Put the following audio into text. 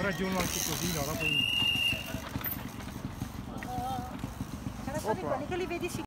ragionano anche così, no? Quindi... Sono quelli che li vedi